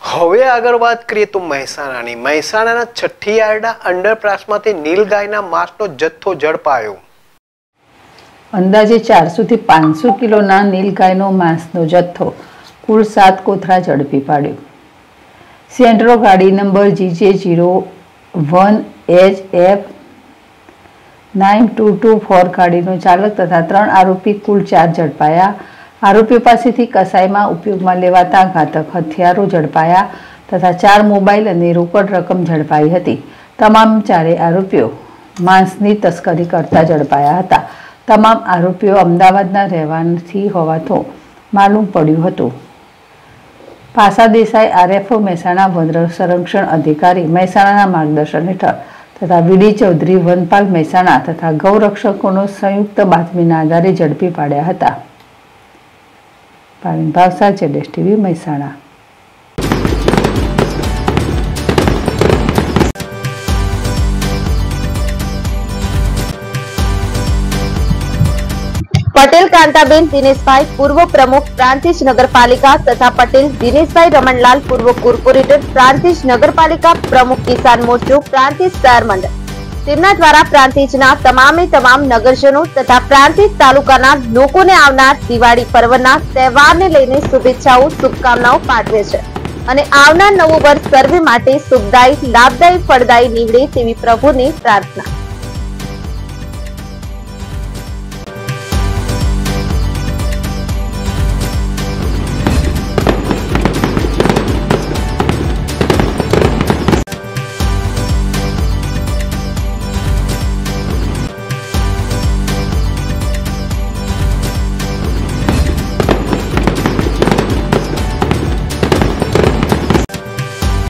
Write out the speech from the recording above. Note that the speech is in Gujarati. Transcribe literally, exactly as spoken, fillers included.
હવે આગળ વાત કરીએ તો મહેસાણાની મહેસાણાના છઠ્ઠી આરડા અંડરપાસમાંથી નીલગાયના માંસનો જથ્થો ઝડપાયો। અંદાજે ચારસો થી પાંચસો કિલોના નીલગાયનો માંસનો જથ્થો કુલ સાત કોથળા ઝડપી પાડ્યો। સેન્ટ્રો ગાડી number GJ zero one H F nine two two four ગાડીનો ચાલક તથા ત્રણ આરોપી કુલ ચાર ઝડપાયા। આરોપીઓ પાસેથી કસાઈમાં ઉપયોગમાં લેવાતા ઘાતક હથિયારો ઝડપાયા તથા ચાર મોબાઈલ અને રોકડ રકમ ઝડપાઈ હતી। તમામ ચારે આરોપીઓ માંસની તસ્કરી કરતા ઝડપાયા હતા। તમામ આરોપીઓ અમદાવાદના રહેવાથી હોવાનું માલુમ પડ્યું હતું। પાસા દેસાઈ આરએફઓ મહેસાણા વન સંરક્ષણ અધિકારી મહેસાણાના માર્ગદર્શન હેઠળ તથા વીડી ચૌધરી વનપાલ મહેસાણા તથા ગૌરક્ષકોનો સંયુક્ત બાતમીના આધારે ઝડપી પાડ્યા હતા। પાવીન ભાવસાર જેડેશ ટીવી મહેસાણા। પટેલ કાંતાબેન દિનેશભાઈ પૂર્વ પ્રમુખ પ્રાંતિજ નગરપાલિકા તથા પટેલ દિનેશભાઈ રમણલાલ પૂર્વ કોર્પોરેટર પ્રાંતિજ નગરપાલિકા પ્રમુખ કિસાન મોરચો પ્રાંતિજ શહેર મંડળ તેમના દ્વારા પ્રાંતિજના તમામે તમામ નગરજનો તથા પ્રાંતિજ તાલુકાના લોકોને આવનાર દિવાળી પર્વના તહેવારને લઈને શુભેચ્છાઓ શુભકામનાઓ પાઠવે છે અને આવનાર નવું વર્ષ સર્વે માટે શુભદાયી લાભદાયી ફળદાયી નીવડે તેવી પ્રભુની પ્રાર્થના।